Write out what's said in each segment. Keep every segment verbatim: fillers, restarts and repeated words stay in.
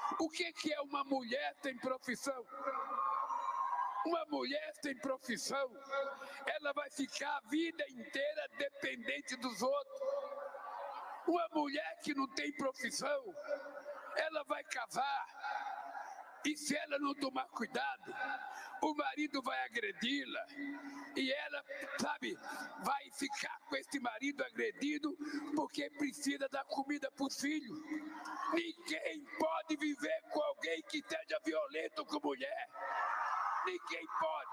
O que, que é uma mulher sem profissão? Uma mulher sem profissão, ela vai ficar a vida inteira dependente dos outros. Uma mulher que não tem profissão, ela vai casar e se ela não tomar cuidado, o marido vai agredi-la e ela, sabe, vai ficar com esse marido agredido porque precisa dar comida para os filhos. Ninguém pode viver com alguém que seja violento com mulher. Ninguém pode.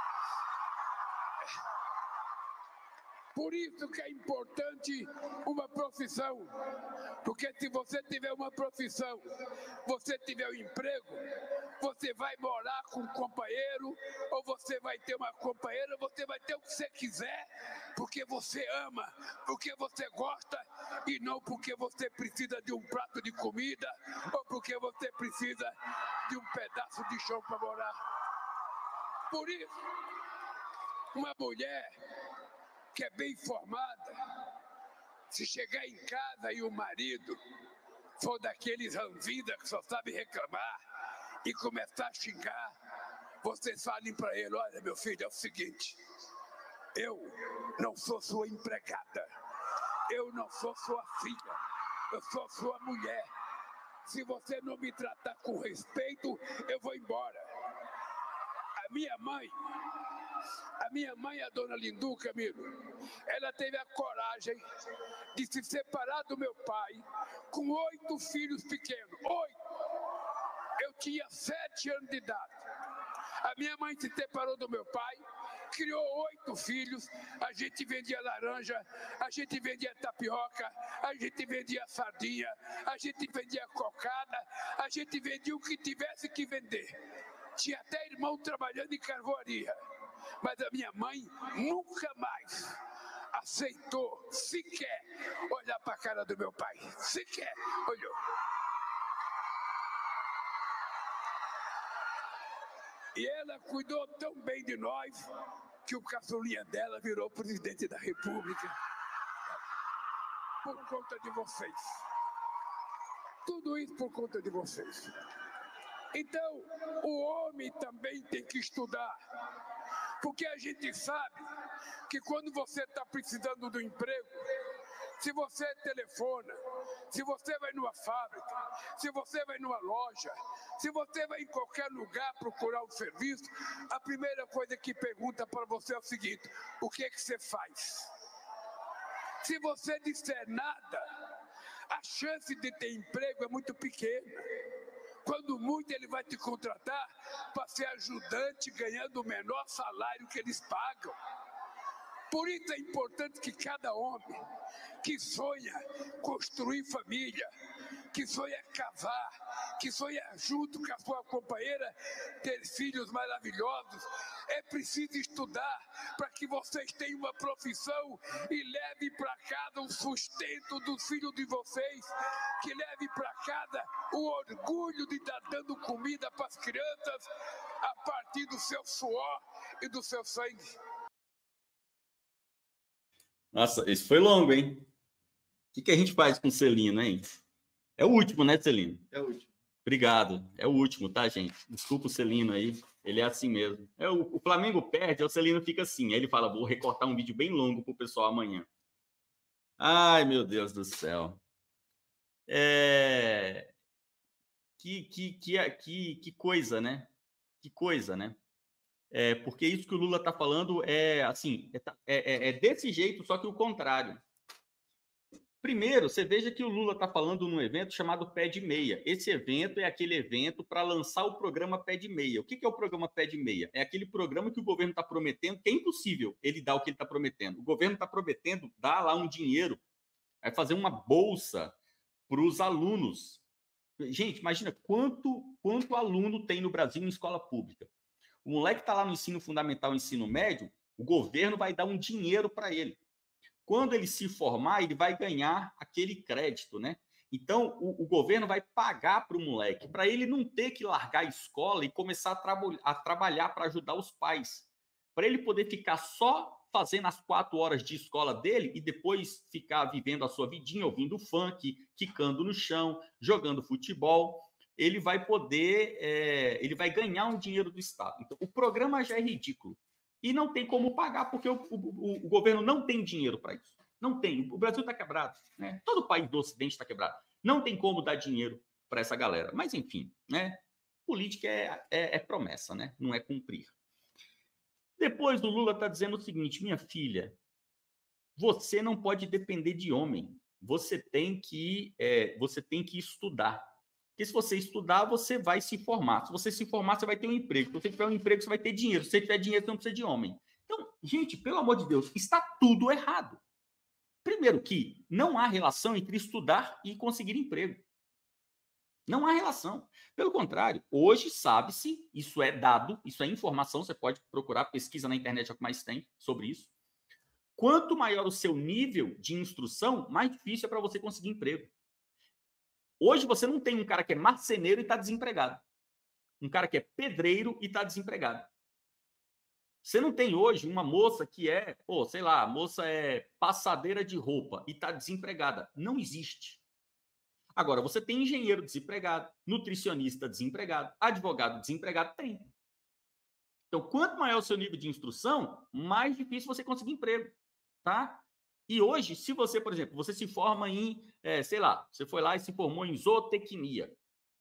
Por isso que é importante uma profissão. Porque se você tiver uma profissão, você tiver um emprego, você vai morar com um companheiro, ou você vai ter uma companheira, você vai ter o que você quiser, porque você ama, porque você gosta, e não porque você precisa de um prato de comida, ou porque você precisa de um pedaço de chão para morar. Por isso, uma mulher que é bem formada, se chegar em casa e o marido for daqueles ranzinza que só sabe reclamar e começar a xingar, vocês falem para ele: olha, meu filho, é o seguinte, eu não sou sua empregada, eu não sou sua filha, eu sou sua mulher. Se você não me tratar com respeito, eu vou embora. A minha mãe, a minha mãe, a dona Lindu Camilo, ela teve a coragem de se separar do meu pai com oito filhos pequenos. Oito! Eu tinha sete anos de idade. A minha mãe se separou do meu pai, criou oito filhos, a gente vendia laranja, a gente vendia tapioca, a gente vendia sardinha, a gente vendia cocada, a gente vendia o que tivesse que vender. Tinha até irmão trabalhando em carvoaria. Mas a minha mãe nunca mais aceitou sequer olhar para a cara do meu pai. Sequer olhou. E ela cuidou tão bem de nós que o caçulinha dela virou presidente da República. Por conta de vocês. Tudo isso por conta de vocês. Então, o homem também tem que estudar. Porque a gente sabe que quando você está precisando do emprego, se você telefona, se você vai numa fábrica, se você vai numa loja, se você vai em qualquer lugar procurar um serviço, a primeira coisa que pergunta para você é o seguinte: o que é que você faz? Se você disser nada, a chance de ter emprego é muito pequena. Quando muito, ele vai te contratar para ser ajudante, ganhando o menor salário que eles pagam. Por isso é importante que cada homem que sonha construir família, que sonha casar, que sonha junto com a sua companheira ter filhos maravilhosos, é preciso estudar para que vocês tenham uma profissão e levem para casa o sustento dos filhos de vocês, que leve para casa o orgulho de estar dando comida para as crianças a partir do seu suor e do seu sangue. Nossa, esse foi longo, hein? O que, que a gente faz com o Celino, hein? É o último, né, Celino? É o último. Obrigado. É o último, tá, gente? Desculpa o Celino aí. Ele é assim mesmo. É, o, o Flamengo perde, aí o Celino fica assim. Aí ele fala: vou recortar um vídeo bem longo pro pessoal amanhã. Ai, meu Deus do céu. É... Que, que, que, que, que coisa, né? Que coisa, né? É, porque isso que o Lula está falando é assim, é, é, é desse jeito, só que o contrário. Primeiro, você veja que o Lula está falando num evento chamado Pé de Meia. Esse evento é aquele evento para lançar o programa Pé de Meia. O que, que é o programa Pé de Meia? É aquele programa que o governo está prometendo, que é impossível ele dar o que ele está prometendo. O governo está prometendo dar lá um dinheiro, vai fazer uma bolsa para os alunos. Gente, imagina quanto, quanto aluno tem no Brasil em escola pública. O moleque está lá no ensino fundamental, ensino médio, o governo vai dar um dinheiro para ele. Quando ele se formar, ele vai ganhar aquele crédito, né? Então, o, o governo vai pagar para o moleque, para ele não ter que largar a escola e começar a, trabo, a trabalhar para ajudar os pais. Para ele poder ficar só fazendo as quatro horas de escola dele e depois ficar vivendo a sua vidinha, ouvindo funk, quicando no chão, jogando futebol. ele vai poder, é, ele vai ganhar um dinheiro do Estado. Então, o programa já é ridículo. E não tem como pagar, porque o, o, o governo não tem dinheiro para isso. Não tem. O Brasil está quebrado, né? Todo o país do Ocidente está quebrado. Não tem como dar dinheiro para essa galera. Mas, enfim, né? Política é, é, é promessa, né? Não é cumprir. Depois, o Lula está dizendo o seguinte, minha filha, você não pode depender de homem. Você tem que, é, você tem que estudar. Porque se você estudar, você vai se formar. Se você se formar, você vai ter um emprego. Se você tiver um emprego, você vai ter dinheiro. Se você tiver dinheiro, você não precisa de homem. Então, gente, pelo amor de Deus, está tudo errado. Primeiro que não há relação entre estudar e conseguir emprego. Não há relação. Pelo contrário, hoje sabe-se, isso é dado, isso é informação, você pode procurar, pesquisa na internet, é o que mais tem sobre isso. Quanto maior o seu nível de instrução, mais difícil é para você conseguir emprego. Hoje você não tem um cara que é marceneiro e está desempregado. Um cara que é pedreiro e está desempregado. Você não tem hoje uma moça que é, pô, sei lá, a moça é passadeira de roupa e está desempregada. Não existe. Agora, você tem engenheiro desempregado, nutricionista desempregado, advogado desempregado, tem. Então, quanto maior o seu nível de instrução, mais difícil você conseguir emprego, tá? E hoje, se você, por exemplo, você se forma em, é, sei lá, você foi lá e se formou em zootecnia,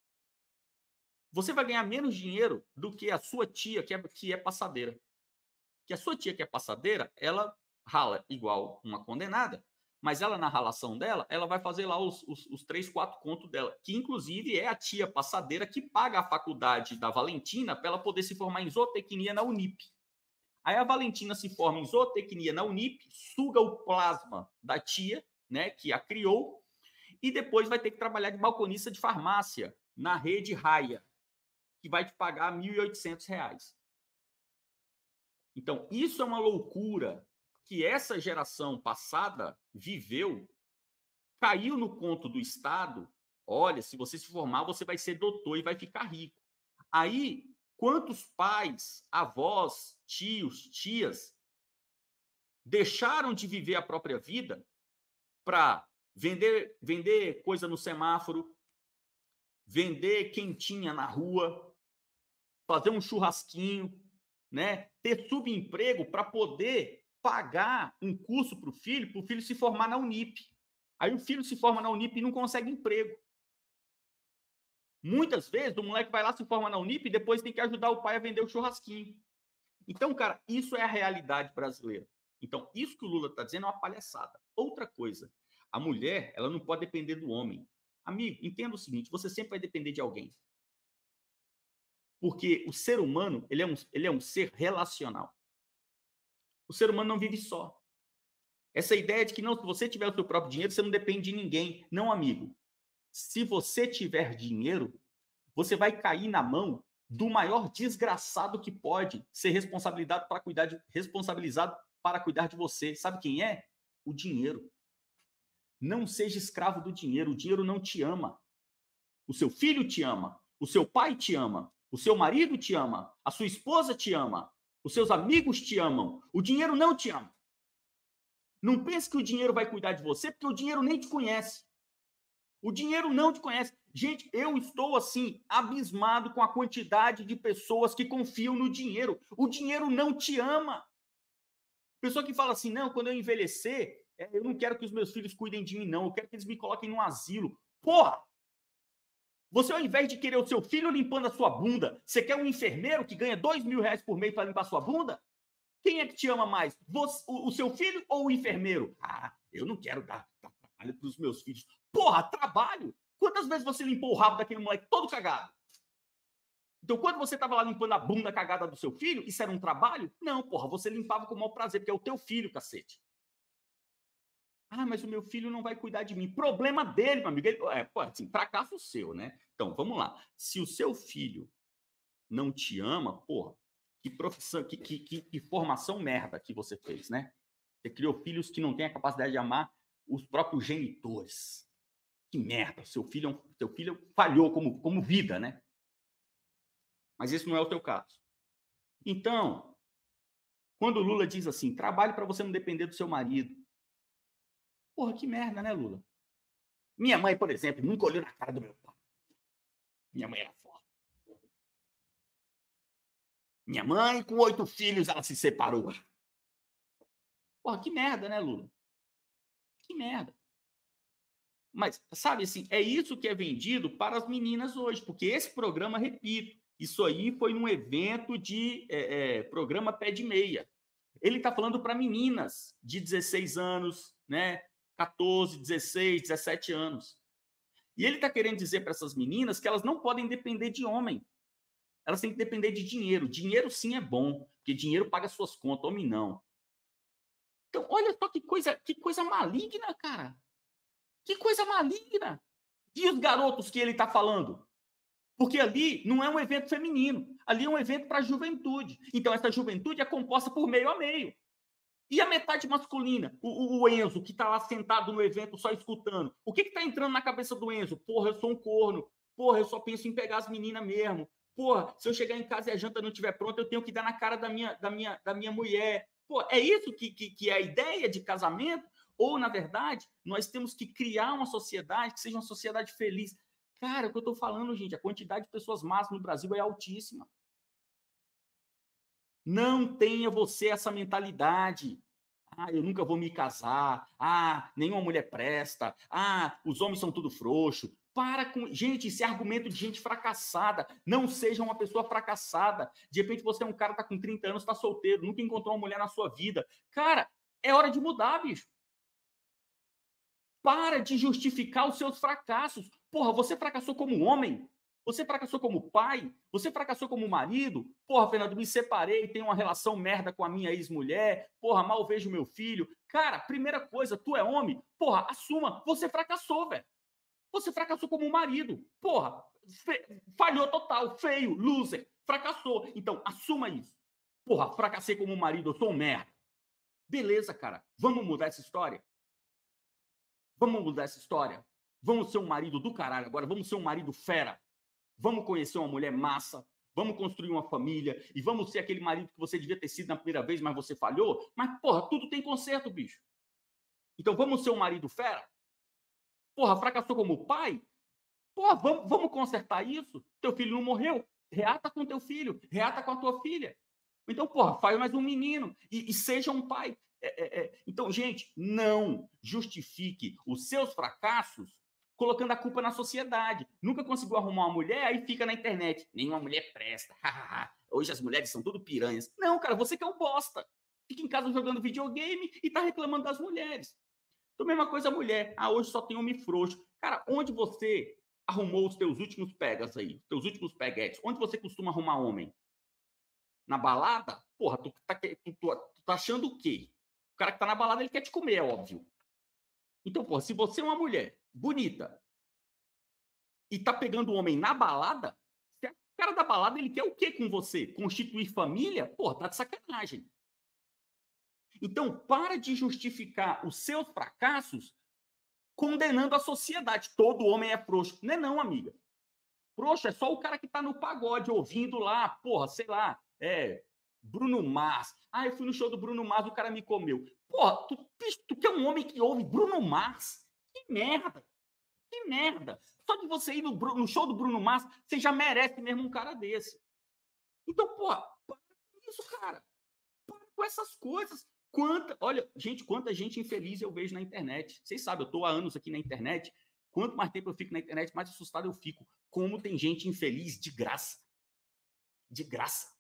você vai ganhar menos dinheiro do que a sua tia, que é, que é passadeira. Que a sua tia, que é passadeira, ela rala igual uma condenada, mas ela, na ralação dela, ela vai fazer lá os, os, os três, quatro contos dela, que inclusive é a tia passadeira que paga a faculdade da Valentina para ela poder se formar em zootecnia na Unip. Aí a Valentina se forma em zootecnia na Unip, suga o plasma da tia, né, que a criou, e depois vai ter que trabalhar de balconista de farmácia na rede Raia, que vai te pagar mil e oitocentos reais. Então, isso é uma loucura que essa geração passada viveu, caiu no conto do Estado. Olha, se você se formar, você vai ser doutor e vai ficar rico. Aí, quantos pais, avós, tios, tias deixaram de viver a própria vida para vender, vender coisa no semáforo, vender quentinha na rua, fazer um churrasquinho, né? Ter subemprego para poder pagar um curso para o filho, para o filho se formar na Unip. Aí o filho se forma na Unip e não consegue emprego. Muitas vezes o moleque vai lá, se forma na Unip e depois tem que ajudar o pai a vender o churrasquinho. Então, cara, isso é a realidade brasileira. Então, isso que o Lula está dizendo é uma palhaçada. Outra coisa, a mulher, ela não pode depender do homem. Amigo, entenda o seguinte, você sempre vai depender de alguém. Porque o ser humano, ele é um, ele é um ser relacional. O ser humano não vive só. Essa ideia de que não, se você tiver o seu próprio dinheiro, você não depende de ninguém. Não, amigo. Se você tiver dinheiro, você vai cair na mão do maior desgraçado que pode ser responsabilizado para cuidar de, responsabilizado para cuidar de você. Sabe quem é? O dinheiro. Não seja escravo do dinheiro. O dinheiro não te ama. O seu filho te ama. O seu pai te ama. O seu marido te ama. A sua esposa te ama. Os seus amigos te amam. O dinheiro não te ama. Não pense que o dinheiro vai cuidar de você, porque o dinheiro nem te conhece. O dinheiro não te conhece. Gente, eu estou, assim, abismado com a quantidade de pessoas que confiam no dinheiro. O dinheiro não te ama. Pessoa que fala assim, não, quando eu envelhecer, eu não quero que os meus filhos cuidem de mim, não. Eu quero que eles me coloquem num asilo. Porra! Você, ao invés de querer o seu filho limpando a sua bunda, você quer um enfermeiro que ganha dois mil reais por mês para limpar a sua bunda? Quem é que te ama mais? Você, o, o seu filho ou o enfermeiro? Ah, eu não quero dar, dar trabalho para os meus filhos. Porra, trabalho? Quantas vezes você limpou o rabo daquele moleque todo cagado? Então, quando você estava lá limpando a bunda cagada do seu filho, isso era um trabalho? Não, porra, você limpava com o maior prazer, porque é o teu filho, cacete. Ah, mas o meu filho não vai cuidar de mim. Problema dele, meu amigo. Ele, é, pô, assim, fracasso seu, né? Então, vamos lá. Se o seu filho não te ama, porra, que profissão, que, que, que, que formação merda que você fez, né? Você criou filhos que não têm a capacidade de amar os próprios genitores. Que merda, seu filho, seu filho falhou como, como vida, né? Mas esse não é o teu caso. Então, quando o Lula diz assim, trabalhe para você não depender do seu marido. Porra, que merda, né, Lula? Minha mãe, por exemplo, nunca olhou na cara do meu pai. Minha mãe era foda. Minha mãe, com oito filhos, ela se separou. Porra, que merda, né, Lula? Que merda. Mas, sabe assim, é isso que é vendido para as meninas hoje, porque esse programa, repito, isso aí foi num evento de é, é, programa pé de meia. Ele está falando para meninas de dezesseis anos, né, quatorze, dezesseis, dezessete anos. E ele está querendo dizer para essas meninas que elas não podem depender de homem. Elas têm que depender de dinheiro. Dinheiro sim é bom, porque dinheiro paga suas contas, homem não. Então, olha só que coisa, que coisa maligna, cara. Que coisa maligna. E os garotos que ele está falando? Porque ali não é um evento feminino. Ali é um evento para a juventude. Então, essa juventude é composta por meio a meio. E a metade masculina? O, o, o Enzo, que está lá sentado no evento só escutando. O que está entrando na cabeça do Enzo? Porra, eu sou um corno. Porra, eu só penso em pegar as meninas mesmo. Porra, se eu chegar em casa e a janta não estiver pronta, eu tenho que dar na cara da minha, da minha, da minha mulher. Pô, é isso que, que, que é a ideia de casamento? Ou, na verdade, nós temos que criar uma sociedade que seja uma sociedade feliz. Cara, o que eu estou falando, gente, a quantidade de pessoas más no Brasil é altíssima. Não tenha você essa mentalidade. Ah, eu nunca vou me casar. Ah, nenhuma mulher presta. Ah, os homens são tudo frouxo. Para com... Gente, isso é argumento de gente fracassada. Não seja uma pessoa fracassada. De repente você é um cara que está com trinta anos, está solteiro, nunca encontrou uma mulher na sua vida. Cara, é hora de mudar, bicho. Para de justificar os seus fracassos. Porra, você fracassou como homem? Você fracassou como pai? Você fracassou como marido? Porra, Fernando, me separei, tenho uma relação merda com a minha ex-mulher. Porra, mal vejo meu filho. Cara, primeira coisa, tu é homem? Porra, assuma, você fracassou, velho. Você fracassou como marido. Porra, fe... falhou total, feio, loser, fracassou. Então, assuma isso. Porra, fracassei como marido, eu sou um merda. Beleza, cara, vamos mudar essa história? Vamos mudar essa história? Vamos ser um marido do caralho agora, vamos ser um marido fera. Vamos conhecer uma mulher massa, vamos construir uma família e vamos ser aquele marido que você devia ter sido na primeira vez, mas você falhou. Mas, porra, tudo tem conserto, bicho. Então, vamos ser um marido fera? Porra, fracassou como pai? Porra, vamos, vamos consertar isso? Teu filho não morreu? Reata com teu filho, reata com a tua filha. Então, porra, faz mais um menino e, e seja um pai. É, é, é. Então, gente, não justifique os seus fracassos colocando a culpa na sociedade. Nunca conseguiu arrumar uma mulher, aí fica na internet. Nenhuma mulher presta. Hoje as mulheres são tudo piranhas. Não, cara, você que é um bosta. Fica em casa jogando videogame e tá reclamando das mulheres. Então, mesma coisa a mulher. Ah, hoje só tem homem frouxo. Cara, onde você arrumou os teus últimos pegas aí? Os teus últimos peguetes? Onde você costuma arrumar homem? Na balada? Porra, tu tá, tu, tu, tu tá achando o quê? O cara que tá na balada, ele quer te comer, é óbvio. Então, porra, se você é uma mulher bonita e tá pegando um homem na balada, se o cara da balada, ele quer o quê com você? Constituir família? Porra, tá de sacanagem. Então, para de justificar os seus fracassos condenando a sociedade. Todo homem é frouxo. Não é não, amiga. Frouxo é só o cara que tá no pagode, ouvindo lá, porra, sei lá, é... Bruno Mars. Ah, eu fui no show do Bruno Mars, o cara me comeu. Porra, tu, tu que é um homem que ouve Bruno Mars? Que merda! Que merda! Só de você ir no, no show do Bruno Mars, você já merece mesmo um cara desse. Então, porra, para com isso, cara. Para com essas coisas. Quanta, olha, gente, quanta gente infeliz eu vejo na internet. Vocês sabem, eu tô há anos aqui na internet. Quanto mais tempo eu fico na internet, mais assustado eu fico. Como tem gente infeliz de graça. De graça.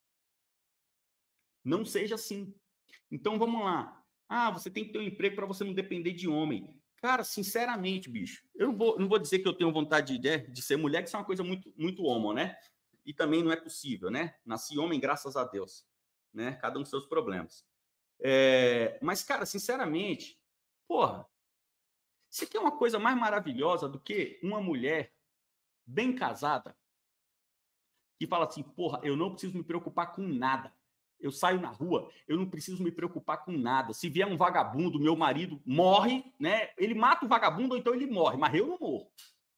Não seja assim. Então, vamos lá. Ah, você tem que ter um emprego para você não depender de homem. Cara, sinceramente, bicho, eu não vou, não vou dizer que eu tenho vontade de, de ser mulher, que isso é uma coisa muito, muito homo, né? E também não é possível, né? Nasci homem, graças a Deus. Né? Cada um com seus problemas. É, mas, cara, sinceramente, porra, você quer uma coisa mais maravilhosa do que uma mulher bem casada que fala assim, porra, eu não preciso me preocupar com nada. Eu saio na rua, eu não preciso me preocupar com nada. Se vier um vagabundo, meu marido morre, né? Ele mata o vagabundo ou então ele morre, mas eu não morro.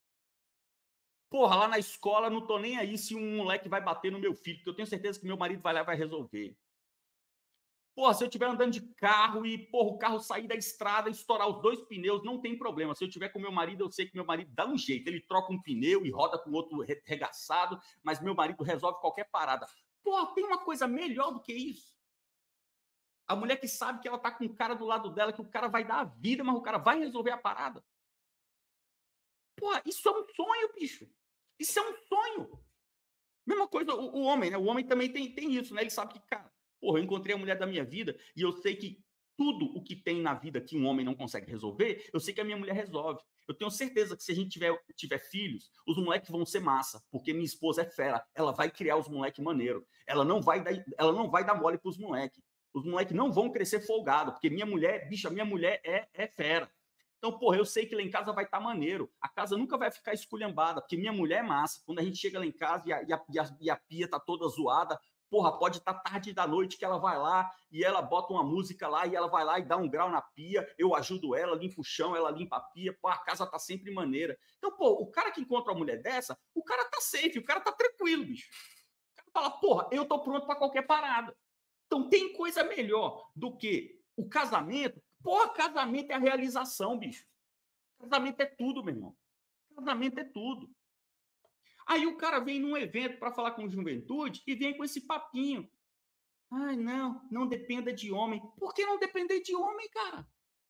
Porra, lá na escola não tô nem aí se um moleque vai bater no meu filho, porque eu tenho certeza que meu marido vai lá e vai resolver. Porra, se eu estiver andando de carro e, porra, o carro sair da estrada e estourar os dois pneus, não tem problema. Se eu estiver com meu marido, eu sei que meu marido dá um jeito. Ele troca um pneu e roda com outro regaçado, mas meu marido resolve qualquer parada. Porra, tem uma coisa melhor do que isso? A mulher que sabe que ela tá com um cara do lado dela, que o cara vai dar a vida, mas o cara vai resolver a parada. Porra, isso é um sonho, bicho. Isso é um sonho. Mesma coisa, o, o homem, né? O homem também tem, tem isso, né? Ele sabe que, cara, porra, eu encontrei a mulher da minha vida e eu sei que tudo o que tem na vida que um homem não consegue resolver, eu sei que a minha mulher resolve. Eu tenho certeza que se a gente tiver, tiver filhos, os moleques vão ser massa, porque minha esposa é fera. Ela vai criar os moleques maneiro. Ela não vai dar, ela não vai dar mole pros moleques. Os moleques não vão crescer folgado, porque minha mulher, bicho, a minha mulher é, é fera. Então, porra, eu sei que lá em casa vai estar tá maneiro. A casa nunca vai ficar esculhambada, porque minha mulher é massa. Quando a gente chega lá em casa e a, e a, e a, e a pia tá toda zoada, porra, pode estar tá tarde da noite que ela vai lá e ela bota uma música lá e ela vai lá e dá um grau na pia, eu ajudo ela, limpo o chão, ela limpa a pia, pô, a casa tá sempre maneira. Então, pô, o cara que encontra uma mulher dessa, o cara tá safe, o cara tá tranquilo, bicho. O cara fala, porra, eu tô pronto para qualquer parada. Então, tem coisa melhor do que o casamento. Porra, casamento é a realização, bicho. Casamento é tudo, meu irmão. Casamento é tudo. Aí o cara vem num evento para falar com juventude e vem com esse papinho. Ai, não, não dependa de homem. Por que não depender de homem, cara?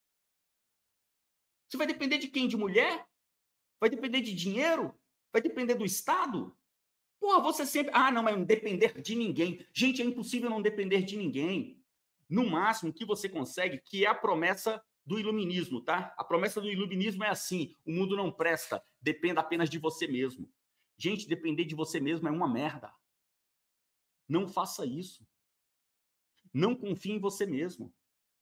Você vai depender de quem? De mulher? Vai depender de dinheiro? Vai depender do Estado? Porra, você sempre... Ah, não, mas não depender de ninguém. Gente, é impossível não depender de ninguém. No máximo, o que você consegue, que é a promessa do iluminismo, tá? A promessa do iluminismo é assim, o mundo não presta, dependa apenas de você mesmo. Gente, depender de você mesmo é uma merda. Não faça isso. Não confie em você mesmo.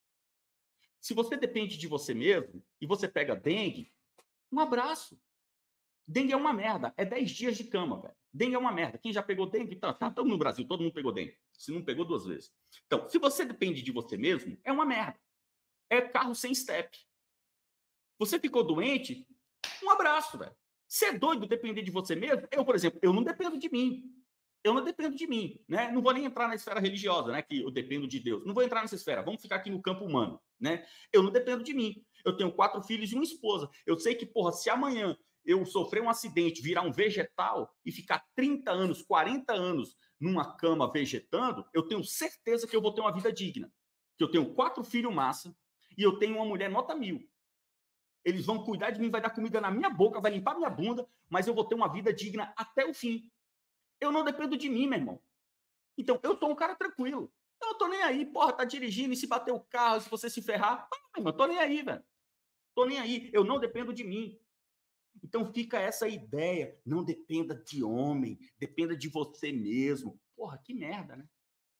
Se você depende de você mesmo e você pega dengue, um abraço. Dengue é uma merda. É dez dias de cama, velho. Dengue é uma merda. Quem já pegou dengue? Tá, tá, estamos no Brasil, todo mundo pegou dengue. Se não pegou, duas vezes. Então, se você depende de você mesmo, é uma merda. É carro sem step. Você ficou doente? Um abraço, velho. Você é doido depender de você mesmo? Eu, por exemplo, eu não dependo de mim. Eu não dependo de mim, né? Não vou nem entrar na esfera religiosa, né? Que eu dependo de Deus. Não vou entrar nessa esfera. Vamos ficar aqui no campo humano, né? Eu não dependo de mim. Eu tenho quatro filhos e uma esposa. Eu sei que, porra, se amanhã eu sofrer um acidente, virar um vegetal e ficar trinta anos, quarenta anos numa cama vegetando, eu tenho certeza que eu vou ter uma vida digna. Que eu tenho quatro filhos massa e eu tenho uma mulher nota mil. Eles vão cuidar de mim, vai dar comida na minha boca, vai limpar minha bunda, mas eu vou ter uma vida digna até o fim. Eu não dependo de mim, meu irmão. Então, eu sou um cara tranquilo. Eu não tô nem aí, porra, tá dirigindo e se bater o carro, se você se ferrar, ah, meu irmão, tô nem aí, velho. Tô nem aí, eu não dependo de mim. Então fica essa ideia, não dependa de homem, dependa de você mesmo. Porra, que merda, né?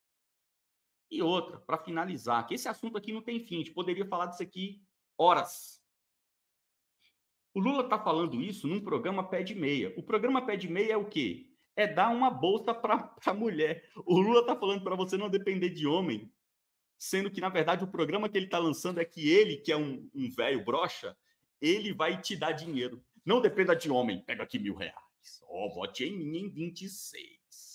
E outra, para finalizar, que esse assunto aqui não tem fim, a gente poderia falar disso aqui horas. O Lula está falando isso num programa Pé de Meia. O programa Pé de Meia é o quê? É dar uma bolsa para a mulher. O Lula está falando para você não depender de homem, sendo que, na verdade, o programa que ele está lançando é que ele, que é um, um velho broxa, ele vai te dar dinheiro. Não dependa de homem, pega aqui mil reais. Ó, oh, vote em mim em vinte e seis.